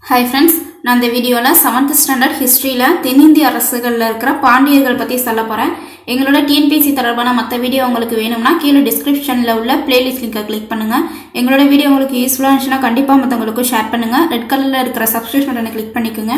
Hi friends, நான் இந்த வீடியோல 7th ஸ்டாண்டர்ட் ஹிஸ்டரியில தென்னிந்திய அரசுகள்ல இருக்கிற பாண்டியர்கள் பத்தி சொல்ல போறேன். எங்களோட TNPSC தொடர்பான மற்ற வீடியோ உங்களுக்கு வேணும்னா கீழே டிஸ்கிரிப்ஷன்ல உள்ள பிளேலிஸ்ட் லிங்கை கிளிக் பண்ணுங்க. எங்களோட வீடியோ உங்களுக்கு யூஸ்ஃபுல்லா இருந்துச்சுன்னா கண்டிப்பா மத்தவங்களுக்கு ஷேர் பண்ணுங்க. ரெட் கலர்ல இருக்கிற சப்ஸ்கிரைப் பட்டனை கிளிக் பண்ணிக்கோங்க.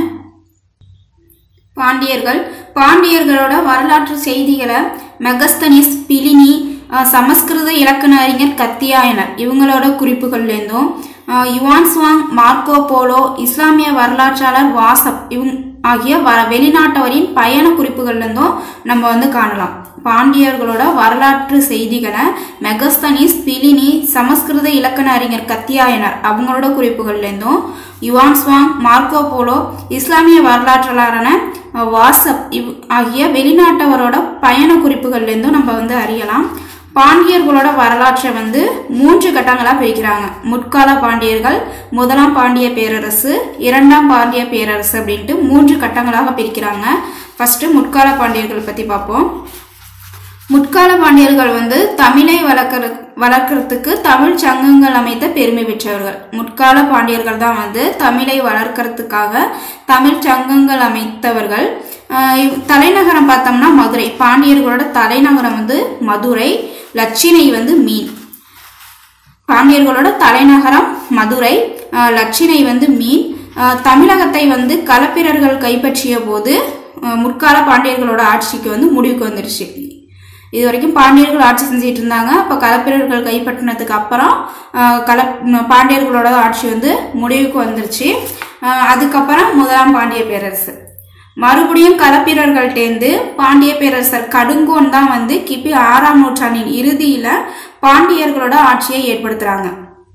பாண்டியர்களோட வரலாற்று செய்திகளை மெகஸ்தனிஸ், பிலினி, சமஸ்கிருத இலக்கண அறிஞர் கத்தியாயனர் இவங்களோட குறிப்புகள்லேருந்தும் யுவான்ஸ்வாங், மார்க்கோ போலோ, இஸ்லாமிய வரலாற்றாளர் வாசப் ஆகிய வெளிநாட்டவரின் பயண குறிப்புகள்லேருந்தும் நம்ம காணலாம். பாண்டியர்களோட வரலாற்று செய்திகளை மெகஸ்தனிஸ், பிலினி, சமஸ்கிருத இலக்கண அறிஞர் கத்தியாயனர் அவங்களோட குறிப்புகள்லேருந்தும் யுவான்ஸ்வாங், மார்க்கோ போலோ, இஸ்லாமிய வரலாற்றாளரான வாசப் ஆகிய வெளிநாட்டவரோட பயண குறிப்புகள்லேருந்தும் நம்ம அறியலாம். பாண்டியர்களோட வரலாற்றை 3 கட்டங்களா பிரிக்கிறாங்க. முற்கால பாண்டியர்கள், முதலாம் பாண்டிய பேரரசு, இரண்டாம் பாண்டிய பேரரசு அப்படின்ட்டு 3 கட்டங்களாக பிரிக்கிறாங்க. ஃபர்ஸ்ட் முற்கால பாண்டியர்கள் பத்தி பார்ப்போம். முற்கால பாண்டியர்கள் தமிழை வளர்க்கறதுக்கு தமிழ் சங்கங்கள் அமைத்த பெருமை பெற்றவர்கள். முற்கால பாண்டியர்கள் தான் தமிழை வளர்க்கறதுக்காக தமிழ் சங்கங்கள் அமைத்தவர்கள். தலைநகரம் பார்த்தோம்னா மதுரை. பாண்டியர்களோட தலைநகரம் மதுரை. லட்சினை மீன். பாண்டியர்களோட தலைநகரம் மதுரை, லட்சினை மீன். தமிழகத்தை களப்பிரர்கள் கைப்பற்றிய போது முற்கால பாண்டியர்களோட ஆட்சிக்கு முடிவுக்கு வந்துருச்சு. இது வரைக்கும் பாண்டியர்கள் ஆட்சி செஞ்சிட்டு இருந்தாங்க. அப்ப களப்பிரர்கள் கைப்பற்றினதுக்கு அப்புறம் பாண்டியர்களோட ஆட்சி முடிவுக்கு வந்துருச்சு. அதுக்கப்புறம் முதலாம் பாண்டிய பேரரசு. மறுபடியும் களப்பிரர்கள்டேந்து பாண்டிய பேரரசர் கடுங்கோன் தான் கிபி 6ஆம் நூற்றாண்டின் இறுதியில பாண்டியர்களோட ஆட்சியை ஏற்படுத்துறாங்க.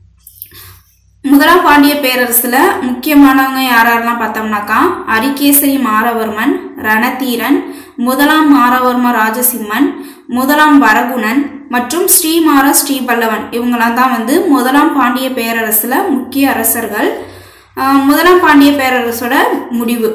முதலாம் பாண்டிய பேரரசுல முக்கியமானவங்க யாரெல்லாம் பார்த்தோம்னாக்கா அரிகேசரி மாரவர்மன், ரணதீரன், முதலாம் மாரவர்ம ராஜசிம்மன், முதலாம் வரகுணன் மற்றும் ஸ்ரீமார ஸ்ரீபல்லவன் இவங்கெல்லாம் தான் முதலாம் பாண்டிய பேரரசுல முக்கிய அரசர்கள். முதலாம் பாண்டிய பேரரசோட முடிவு.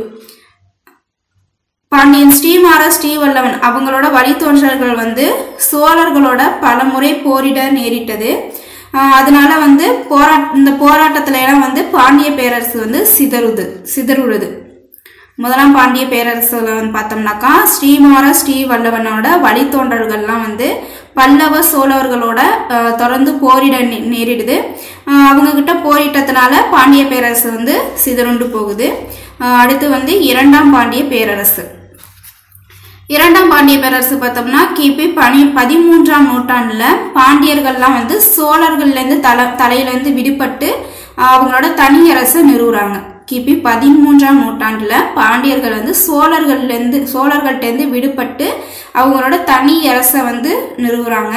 பாண்டியன் ஸ்ரீமார ஸ்ரீவல்லவன் அவங்களோட வழித்தோன்றல்கள் சோழர்களோட பலமுறை போரிட நேரிட்டது. அதனால இந்த போராட்டத்துல எல்லாம் பாண்டிய பேரரசு சிதறுது. முதலாம் பாண்டிய பேரரசுல பார்த்தோம்னாக்கா ஸ்ரீமார ஸ்ரீவல்லவனோட வழித்தோன்றல்கள்லாம் பல்லவ சோழர்களோட தொடர்ந்து போரிட நேரிடுது. அவங்க கிட்ட போரிட்டதுனால பாண்டிய பேரரசு சிதறுண்டு போகுது. அடுத்து இரண்டாம் பாண்டிய பேரரசு. இரண்டாம் பாண்டிய பேரரசு பார்த்தோம்னா கிபி 13ஆம் நூற்றாண்டுல பாண்டியர்கள்லாம் சோழர்கள்ல இருந்து தலையில இருந்து விடுபட்டு அவங்களோட தனி அரசை நிறுவுறாங்க. கிபி 13ஆம் நூற்றாண்டுல பாண்டியர்கள் சோழர்கள்ட்ட இருந்து விடுபட்டு அவங்களோட தனி அரசை நிறுவுறாங்க.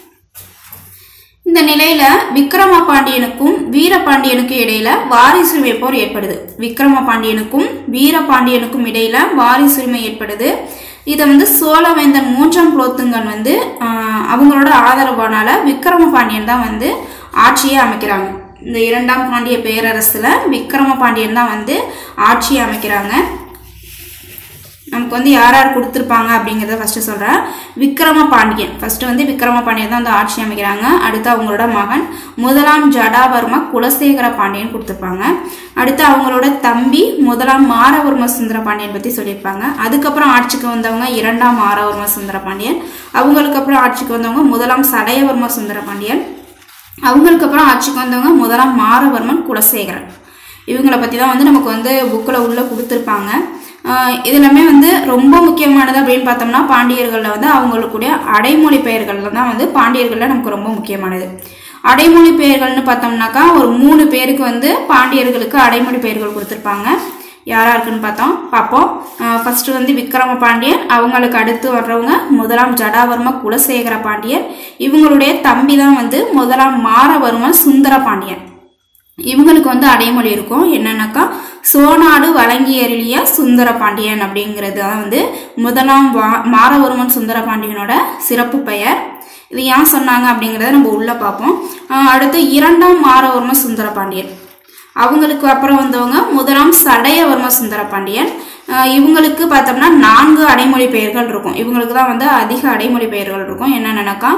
இந்த நிலையில விக்ரம பாண்டியனுக்கும் வீரபாண்டியனுக்கும் இடையில வாரிசுரிமை போர் ஏற்படுது. விக்ரம பாண்டியனுக்கும் வீரபாண்டியனுக்கும் இடையில வாரிசுரிமை ஏற்படுது. இதை சோழவேந்தன் 3ஆம் குலோத்துங்கன் அவங்களோட ஆதரவானால விக்ரம பாண்டியன் தான் ஆட்சியை அமைக்கிறாங்க. இந்த இரண்டாம் பாண்டிய பேரரசுல விக்ரம பாண்டியன் தான் ஆட்சியை அமைக்கிறாங்க. நமக்கு யார் யார் கொடுத்துருப்பாங்க அப்படிங்கிறத ஃபர்ஸ்ட் சொல்றேன். விக்ரம பாண்டியன் ஃபர்ஸ்ட் விக்ரம பாண்டியன் தான் ஆட்சி அமைக்கிறாங்க. அடுத்து அவங்களோட மகன் முதலாம் ஜடாவர்ம குலசேகர பாண்டியன் கொடுத்துருப்பாங்க. அடுத்து அவங்களோட தம்பி முதலாம் மாரவர்ம சுந்தர பாண்டியன் பத்தி சொல்லியிருப்பாங்க. அதுக்கப்புறம் ஆட்சிக்கு வந்தவங்க இரண்டாம் மாரவர்ம சுந்தர பாண்டியன். அவங்களுக்கு அப்புறம் ஆட்சிக்கு வந்தவங்க முதலாம் சடையவர்ம சுந்தர பாண்டியன். அவங்களுக்கு அப்புறம் ஆட்சிக்கு வந்தவங்க முதலாம் மாரவர்மன் குலசேகரன். இவங்களை பத்தி தான் நமக்கு புக்கில் உள்ள கொடுத்துருப்பாங்க. இது எல்லாமே ரொம்ப முக்கியமானது அப்படின்னு பார்த்தோம்னா பாண்டியர்கள்ல அவங்களுக்குடைய அடைமொழி பெயர்கள்ல தான் பாண்டியர்கள்ல நமக்கு ரொம்ப முக்கியமானது. அடைமொழி பெயர்கள்னு பார்த்தோம்னாக்கா ஒரு 3 பேருக்கு பாண்டியர்களுக்கு அடைமொழி பெயர்கள் கொடுத்துருப்பாங்க. யாரா இருக்குன்னு பார்ப்போம். ஃபர்ஸ்ட் விக்ரம பாண்டியன். அவங்களுக்கு அடுத்து வர்றவங்க முதலாம் ஜடாவர்ம குலசேகர பாண்டியன். இவங்களுடைய தம்பி தான் முதலாம் மாரவர்ம சுந்தர பாண்டியன். இவங்களுக்கு அடைமொழி இருக்கும். என்னன்னாக்கா சோநாடு வழங்கி அருளிய சுந்தர பாண்டியன் அப்படிங்கிறது முதலாம் மாரவர்மன் சுந்தர பாண்டியனோட சிறப்பு பெயர். இது ஏன் சொன்னாங்க அப்படிங்கிறத நம்ம உள்ள பார்ப்போம். அடுத்து இரண்டாம் மாரவர்ம சுந்தர பாண்டியன். அவங்களுக்கு அப்புறம் வந்தவங்க முதலாம் சடையவர்ம சுந்தர பாண்டியன். இவங்களுக்கு பார்த்தோம்னா 4 அடைமொழி பெயர்கள் இருக்கும். இவங்களுக்கு தான் அதிக அடைமொழி பெயர்கள் இருக்கும். என்னென்னக்கா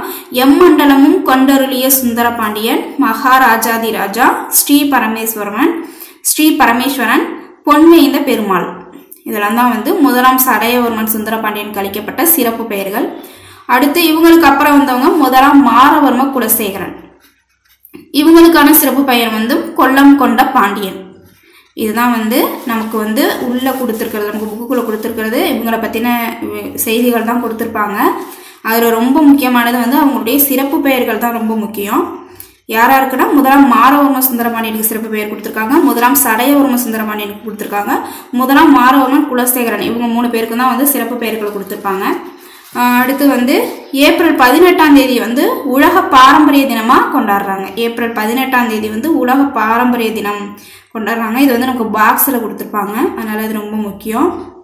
எம்மண்டலமும் கொண்டருளிய சுந்தர பாண்டியன், மகாராஜாதி ராஜா, ஸ்ரீ பரமேஸ்வரமன், ஸ்ரீ பரமேஸ்வரன், பொன்வேய்ந்த பெருமாள். இதெல்லாம் தான் வந்து முதலாம் சடையவர்மன் சுந்தரபாண்டியனுக்கு அளிக்கப்பட்ட சிறப்பு பெயர்கள். அடுத்து இவங்களுக்கு அப்புறம் வந்தவங்க முதலாம் மாரவர்ம குலசேகரன். இவங்களுக்கான சிறப்பு பெயர் வந்து கொல்லம் கொண்ட பாண்டியன். இதுதான் வந்து நமக்கு வந்து உள்ள கொடுத்துருக்கிறது, நமக்கு புக்குக்குள்ள கொடுத்துருக்கிறது. இவங்களை பற்றின செய்திகள் தான் கொடுத்துருப்பாங்க. அதில் ரொம்ப முக்கியமானது வந்து அவங்களுடைய சிறப்பு பெயர்கள் தான் ரொம்ப முக்கியம். யாரா இருக்குன்னா முதலாம் மாரவர்ம சுந்தரபாண்டியனுக்கு சிறப்பு பெயர் கொடுத்துருக்காங்க, முதலாம் சடையவர்ம சுந்தரபாண்டியனுக்கு கொடுத்துருக்காங்க, முதலாம் மாரவர்மன் குலசேகரன். இவங்க 3 பேருக்கு தான் வந்து சிறப்பு பெயர்கள் கொடுத்துருப்பாங்க. அடுத்து வந்து ஏப்ரல் 18ஆம் தேதி வந்து உலக பாரம்பரிய தினமாக கொண்டாடுறாங்க. ஏப்ரல் 18ஆம் தேதி வந்து உலக பாரம்பரிய தினம் கொண்டாடுறாங்க. இது வந்து நமக்கு பாக்ஸில் கொடுத்துருப்பாங்க, அதனால இது ரொம்ப முக்கியம்.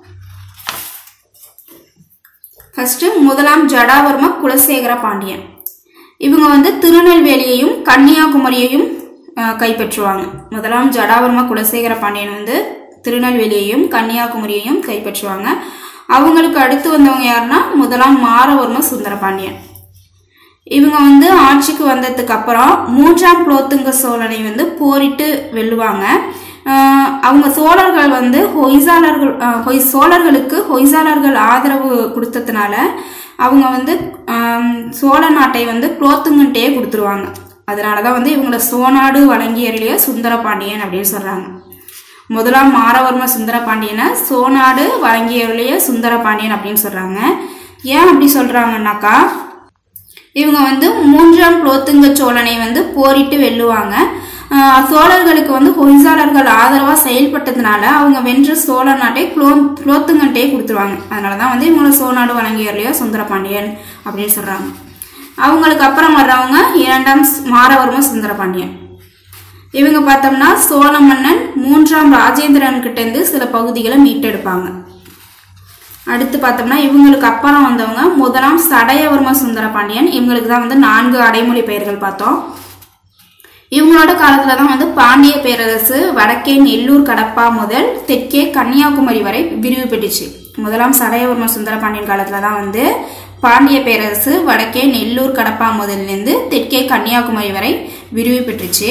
ஃபர்ஸ்ட் முதலாம் ஜடாவர்ம குலசேகர பாண்டியன். இவங்க வந்து திருநெல்வேலியையும் கன்னியாகுமரியையும் கைப்பற்றுவாங்க. முதலாம் ஜடாவர்ம குலசேகர பாண்டியன் வந்து திருநெல்வேலியையும் கன்னியாகுமரியையும் கைப்பற்றுவாங்க. அவங்களுக்கு அடுத்து வந்தவங்க யாருன்னா முதலாம் மாரவர்ம சுந்தரபாண்டியன். இவங்க வந்து ஆட்சிக்கு வந்ததுக்கு அப்புறம் 3ஆம் குலோத்துங்க சோழனை வந்து போரிட்டு வெல்லுவாங்க. அவங்க சோழர்கள் வந்து சோழர்களுக்கு ஹொய்சாளர்கள் ஆதரவு கொடுத்ததுனால அவங்க வந்து சோழ நாட்டை வந்து குலோத்துங்கன்ட்டே கொடுத்துருவாங்க. அதனாலதான் வந்து இவங்களை சோநாடு வழங்கியருடைய சுந்தரபாண்டியன் அப்படின்னு சொல்றாங்க. முதலாம் மாரவர்ம சுந்தரபாண்டியனை சோநாடு வழங்கியருடைய சுந்தரபாண்டியன் அப்படின்னு சொல்றாங்க. ஏன் அப்படி சொல்றாங்கன்னாக்கா, இவங்க வந்து 3ஆம் குலோத்துங்க சோழனை வந்து போரிட்டு வெல்லுவாங்க. சோழர்களுக்கு வந்து ஹொய்சாளர்கள் ஆதரவா செயல்பட்டதுனால அவங்க வென்ற சோழ நாட்டை குலோத்துங்கன்ட்டே கொடுத்துருவாங்க. அதனாலதான் வந்து இவங்களை சோநாடு வழங்கியருடைய சுந்தரபாண்டியன் அப்படின்னு சொல்றாங்க. அவங்களுக்கு அப்புறம் வர்றவங்க 2ஆம் மாரவர்ம சுந்தரபாண்டியன். இவங்க பார்த்தோம்னா சோழ மன்னன் 3ஆம் ராஜேந்திரன் கிட்ட இருந்து சில பகுதிகளை மீட்டெடுப்பாங்க. அடுத்து பார்த்தோம்னா இவங்களுக்கு அப்புறம் வந்தவங்க முதலாம் சடையவர்ம சுந்தரபாண்டியன். இவங்களுக்கு தான் வந்து 4 அடைமொழி பெயர்கள் பார்த்தோம். இவங்களோட காலத்துல தான் வந்து பாண்டிய பேரரசு வடக்கே நெல்லூர் கடப்பா முதல் தெற்கே கன்னியாகுமரி வரை விரிவு பெற்றுச்சு. முதலாம் சடையவர்ம சுந்தரபாண்டியன் காலத்துல தான் வந்து பாண்டிய பேரரசு வடக்கே நெல்லூர் கடப்பா முதல்லேருந்து தெற்கே கன்னியாகுமரி வரை விரிவு பெற்றுச்சு.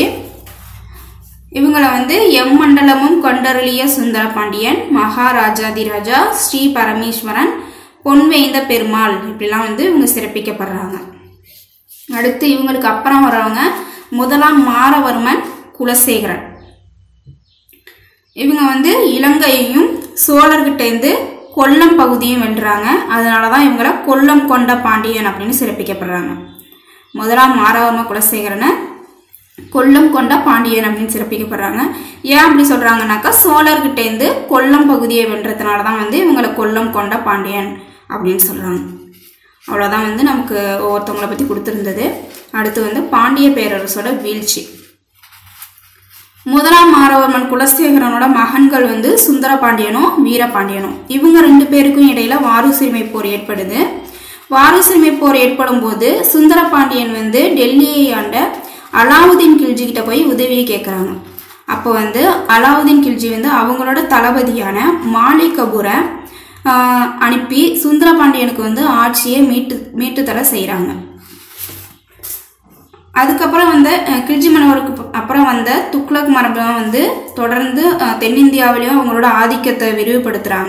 இவங்களை வந்து எம்மண்டலமும் கொண்டருளிய சுந்தரபாண்டியன், மகாராஜாதிராஜா, ஸ்ரீ பரமேஸ்வரன், பொன்வேய்ந்த பெருமாள் இப்படிலாம் வந்து இவங்க சிறப்பிக்கப்படுறாங்க. அடுத்து இவங்களுக்கு அப்புறம் வர்றவங்க முதலாம் மாரவர்மன் குலசேகரன். இவங்க வந்து இலங்கையையும் சோழர்கிட்ட இருந்து கொல்லம் பகுதியும் வென்றாங்க. அதனாலதான் இவங்களை கொல்லம் கொண்ட பாண்டியன் அப்படின்னு சிறப்பிக்கப்படுறாங்க. முதலாம் மாரவர்ம குலசேகரனை கொல்லம் கொண்ட பாண்டியன் அப்படின்னு சிறப்பிக்கப்படுறாங்க. ஏன் அப்படி சொல்றாங்கன்னாக்கா, சோழர்கிட்ட இருந்து கொல்லம் பகுதியை வென்றதுனாலதான் வந்து இவங்களை கொல்லம் கொண்ட பாண்டியன் அப்படின்னு சொல்றாங்க. அவ்வளவுதான் வந்து நமக்கு ஒவ்வொருத்தவங்களை பத்தி கொடுத்திருந்தது. அடுத்து வந்து பாண்டிய பேரரசோட வீழ்ச்சி. முதலாம் மாரவர்மன் குலசேகரனோட மகன்கள் வந்து சுந்தரபாண்டியனும் வீரபாண்டியனும். இவங்க 2 பேருக்கும் இடையில வாரிசுரிமை போர் ஏற்படுது. வாரிசுரிமை போர் ஏற்படும் போது சுந்தரபாண்டியன் வந்து டெல்லியை ஆண்ட அலாவுதீன் கில்ஜி கிட்ட போய் உதவியை கேட்குறாங்க. அப்போ வந்து அலாவுதீன் கில்ஜி வந்து அவங்களோட தளபதியான மாலிக் கபூரை அனுப்பி சுந்தரபாண்டியனுக்கு வந்து ஆட்சியை மீட்டு தர செய்கிறாங்க. அதுக்கப்புறம் வந்து கில்ஜி மன்னருக்கு அப்புறம் வந்த துக்ளக் மரபுலாம் வந்து தொடர்ந்து தென்னிந்தியாவிலையும் அவங்களோட ஆதிக்கத்தை விரிவுபடுத்துகிறாங்க.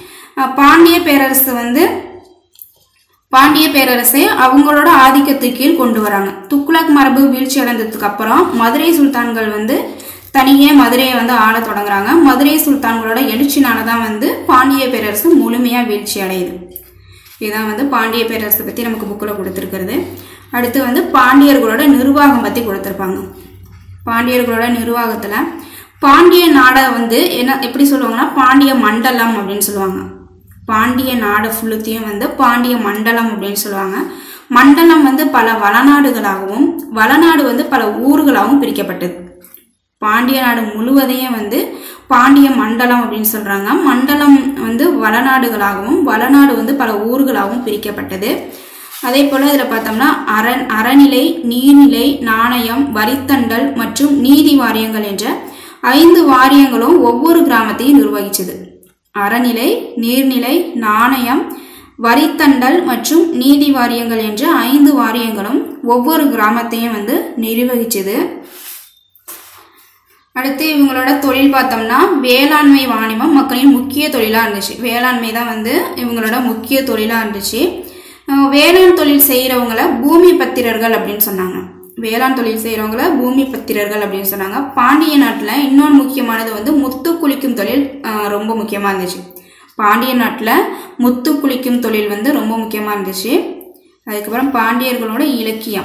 பாண்டிய பேரரசை அவங்களோட ஆதிக்கத்துக்கு கீழ் கொண்டு வராங்க. துக்ளக் மரபு வீழ்ச்சி அடைந்ததுக்கு அப்புறம் மதுரை சுல்தான்கள் வந்து தனியே மதுரையை வந்து ஆள தொடங்குறாங்க. மதுரை சுல்தான்களோட எழுச்சினாலதான் வந்து பாண்டிய பேரரசு முழுமையா வீழ்ச்சி அடையுது. இதுதான் வந்து பாண்டிய பேரரசை பத்தி நமக்கு புக்கில் கொடுத்துருக்கிறது. அடுத்து வந்து பாண்டியர்களோட நிர்வாகம் பத்தி கொடுத்துருப்பாங்க. பாண்டியர்களோட நிர்வாகத்துல பாண்டிய நாடை வந்து எப்படி சொல்லுவாங்கன்னா பாண்டிய மண்டலம் அப்படின்னு சொல்லுவாங்க. பாண்டிய நாடு ஃபுல்லுத்தையும் வந்து பாண்டிய மண்டலம் அப்படின்னு சொல்லுவாங்க. மண்டலம் வந்து பல வளநாடுகளாகவும் வளநாடு வந்து பல ஊர்களாகவும் பிரிக்கப்பட்டது. பாண்டிய நாடு முழுவதையும் வந்து பாண்டிய மண்டலம் அப்படின்னு சொல்றாங்க. மண்டலம் வந்து வளநாடுகளாகவும் வளநாடு வந்து பல ஊர்களாகவும் பிரிக்கப்பட்டது. அதே போல இதுல பார்த்தோம்னா அறநிலை, நீர்நிலை, நாணயம், வரித்தண்டல் மற்றும் நீதி வாரியங்கள் என்ற 5 வாரியங்களும் ஒவ்வொரு கிராமத்தையும் நிர்வகிச்சது. அறநிலை, நீர்நிலை, நாணயம், வரித்தண்டல் மற்றும் நீதி வாரியங்கள் என்ற 5 வாரியங்களும் ஒவ்வொரு கிராமத்தையும் வந்து நிர்வகிச்சது. அடுத்து இவங்களோட தொழில் பார்த்தோம்னா வேளாண்மை வாணிபம் மக்களின் முக்கிய தொழிலாக இருந்துச்சு. வேளாண்மை தான் வந்து இவங்களோட முக்கிய தொழிலாக இருந்துச்சு. வேளாண் தொழில் செய்கிறவங்கள பூமி பத்திரர்கள் அப்படின்னு சொன்னாங்க. வேளாண் தொழில் செய்கிறவங்கள பூமி பத்திரர்கள் அப்படின்னு சொன்னாங்க. பாண்டிய நாட்டில் இன்னொன்று முக்கியமானது வந்து முத்து குளிக்கும் தொழில் ரொம்ப முக்கியமாக இருந்துச்சு. பாண்டிய நாட்டில் முத்து குளிக்கும் தொழில் வந்து ரொம்ப முக்கியமாக இருந்துச்சு. அதுக்கப்புறம் பாண்டியர்களோட இலக்கியம்.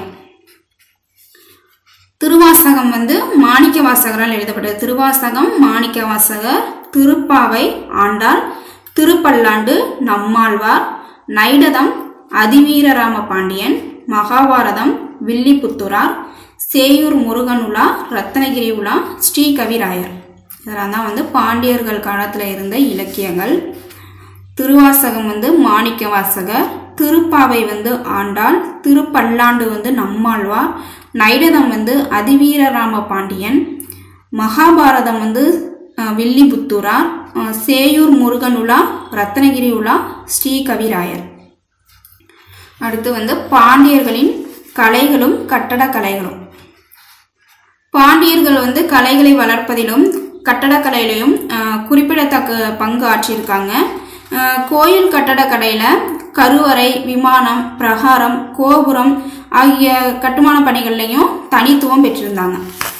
திருவாசகம் வந்து மாணிக்க வாசகரால் எழுதப்பட்டது. திருவாசகம் மாணிக்க வாசகர், திருப்பாவை ஆண்டாள், திருப்பல்லாண்டு நம்மாழ்வார், நைடதம் அதிவீரராம பாண்டியன், மகாபாரதம் வில்லிபுத்தூரார், சேயூர் முருகன் உலா, ரத்னகிரி உலா, ஸ்ரீகவிராயர். இதெல்லாம் தான் வந்து பாண்டியர்கள் காலத்தில் இருந்த இலக்கியங்கள். திருவாசகம் வந்து மாணிக்க வாசகர், திருப்பாவை வந்து ஆண்டாள், திருப்பல்லாண்டு வந்து நம்மாழ்வார், நைடதம் வந்து அதிவீரராம பாண்டியன், மகாபாரதம் வந்து வில்லிபுத்தூரார், சேயூர் முருகன் உலா, ரத்னகிரி உலா, ஸ்ரீகவிராயர். அடுத்து வந்து பாண்டியர்களின் கலைகளும் கட்டடக்கலைகளும். பாண்டியர்கள் வந்து கலைகளை வளர்ப்பதிலும் கட்டடக்கலையிலையும் குறிப்பிடத்தக்க பங்கு ஆற்றியிருக்காங்க. கோயில் கட்டடக்கலையில் கருவறை, விமானம், பிரகாரம், கோபுரம் ஆகிய கட்டுமான பணிகள்லையும் தனித்துவம் பெற்றிருந்தாங்க.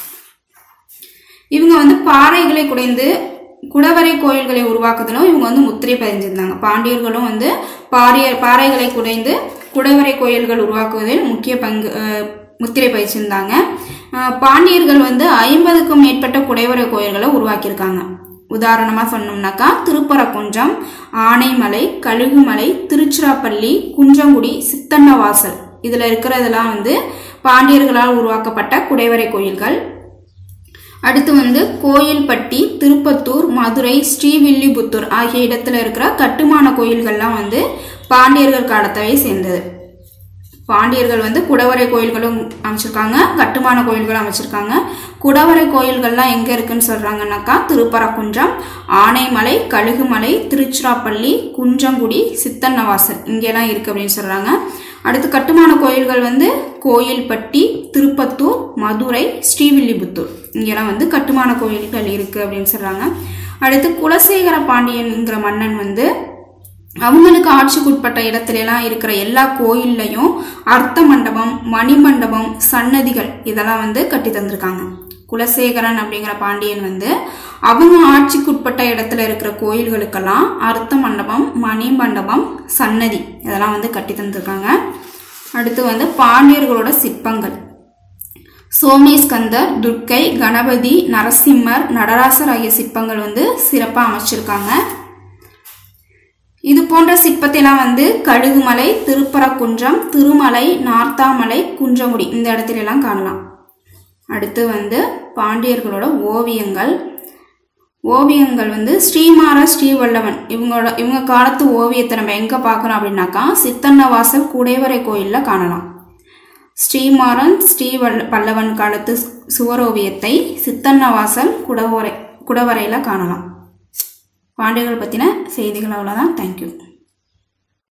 இவங்க வந்து பாறைகளை குடைந்து குடவரை கோயில்களை உருவாக்குதலும் இவங்க வந்து முத்திரை பதிஞ்சிருந்தாங்க. பாண்டியர்களும் வந்து பாறைகளை குடைந்து குடவரை கோயில்கள் உருவாக்குவதில் முக்கிய பங்கு முத்திரை பதிச்சிருந்தாங்க. பாண்டியர்கள் வந்து 50க்கும் மேற்பட்ட குடைவரை கோயில்களை உருவாக்கியிருக்காங்க. உதாரணமாக சொன்னோம்னாக்கா திருப்பரங்குன்றம், ஆனைமலை, கழுகுமலை, திருச்சிராப்பள்ளி, குன்றங்குடி, சித்தன்னவாசல் இதில் இருக்கிறதெல்லாம் வந்து பாண்டியர்களால் உருவாக்கப்பட்ட குடைவரை கோயில்கள். அடுத்து வந்து கோயில்பட்டி, திருப்பத்தூர், மதுரை, ஸ்ரீவில்லிபுத்தூர் ஆகிய இடத்துல இருக்கிற கட்டுமான கோயில்கள்லாம் வந்து பாண்டியர்கள் காலத்தவே சேர்ந்தது. பாண்டியர்கள் வந்து குடவரை கோயில்களும் அமைச்சிருக்காங்க, கட்டுமான கோயில்களும் அமைச்சிருக்காங்க. குடவரை கோயில்கள்லாம் எங்கே இருக்குன்னு சொல்கிறாங்கன்னாக்கா திருப்பரங்குன்றம், ஆனைமலை, கழுகுமலை, திருச்சிராப்பள்ளி, குன்றங்குடி, சித்தன்னவாசல் இங்கெல்லாம் இருக்குது அப்படின்னு சொல்கிறாங்க. அடுத்து கட்டுமான கோயில்கள் வந்து கோயில்பட்டி, திருப்பத்தூர், மதுரை, ஸ்ரீவில்லிபுத்தூர் இங்கெல்லாம் வந்து கட்டுமான கோயில்கள் இருக்குது அப்படின்னு சொல்கிறாங்க. அடுத்து குலசேகர பாண்டியன்கிற மன்னன் வந்து அவங்களுக்கு ஆட்சிக்குட்பட்ட இடத்துலலாம் இருக்கிற எல்லா கோயில்லையும் அர்த்த மண்டபம், மணிமண்டபம், சன்னதிகள் இதெல்லாம் வந்து கட்டி தந்திருக்காங்க. குலசேகரன் அப்படிங்கிற பாண்டியன் வந்து அவங்க ஆட்சிக்குட்பட்ட இடத்துல இருக்கிற கோயில்களுக்கெல்லாம் அர்த்த மண்டபம், மணிமண்டபம், சன்னதி இதெல்லாம் வந்து கட்டி தந்திருக்காங்க. அடுத்து வந்து பாண்டியர்களோட சிற்பங்கள். சோமேஸ்கந்தர், துர்க்கை, கணபதி, நரசிம்மர், நடராசர் ஆகிய சிற்பங்கள் வந்து சிறப்பாக அமைச்சிருக்காங்க. இது போன்ற சிற்பத்தைலாம் வந்து கழுகுமலை, திருப்பரங்குன்றம், திருமலை, நார்த்தாமலை, குன்றங்குடி இந்த இடத்துல எல்லாம் காணலாம். அடுத்து வந்து பாண்டியர்களோட ஓவியங்கள். ஓவியங்கள் வந்து ஸ்ரீமார, ஸ்ரீவல்லவன் இவங்க காலத்து ஓவியத்தை நம்ம எங்கே பார்க்கணும் அப்படின்னாக்கா சித்தன்னவாசல் குடைவரை கோயிலில் காணலாம். ஸ்ரீமாறன், பல்லவன் காலத்து சுவரோவியத்தை சித்தன்னவாசல் குடவரையில் காணலாம். பாண்டியர்கள் பற்றின செய்திகள் அவ்வளோதான். தேங்க்யூ.